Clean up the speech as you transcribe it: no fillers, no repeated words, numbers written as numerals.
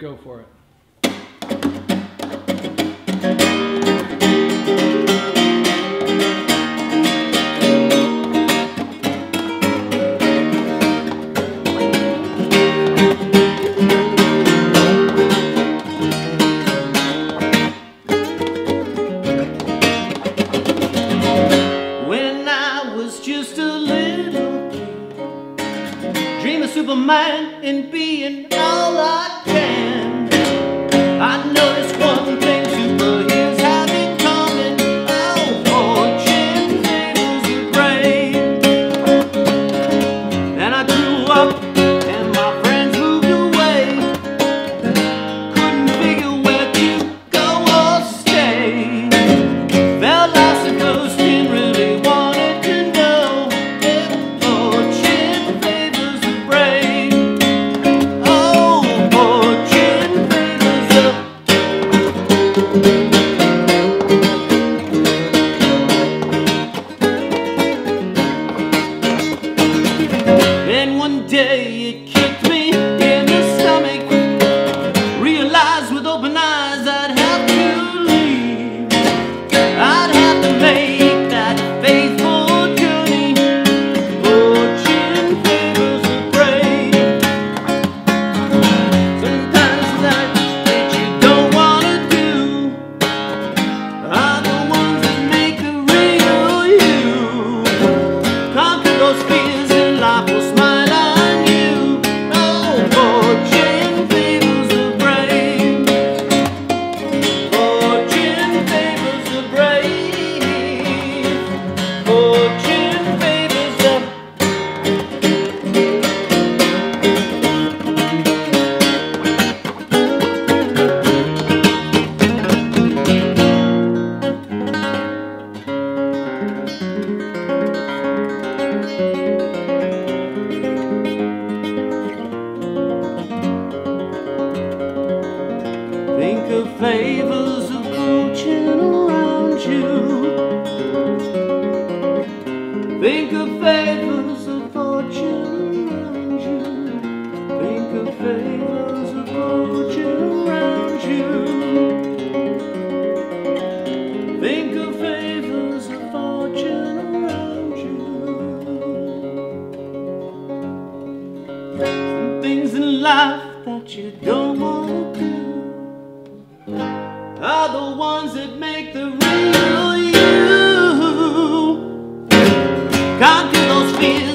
Go for it. When I was just a little kid, dream of Superman and being all I can. I noticed one thing superheroes have in common: oh, fortune favors the brave. Then I grew up and my friends moved away. Couldn't figure where to go or stay. Felt lost and ghost and really wanted to know if fortune favors the brave. Oh, fortune favors the Then one day it kicked me in the stomach. Realized with open eyes I'd have to leave. I'd have to make that faithful journey. Fortune favors the brave. Sometimes that you don't want to do are the ones that make the real you. Conquer those fears and life will smile on you. Oh, fortune favors the brave. Fortune favors the brave. Fortune favors the Think of favors of fortune around you. Think of favors of fortune around you. Think of favors of fortune around you. Think of favors of fortune around you. Some things in life that you don't want to do are the ones that make the real you. Conquer those fears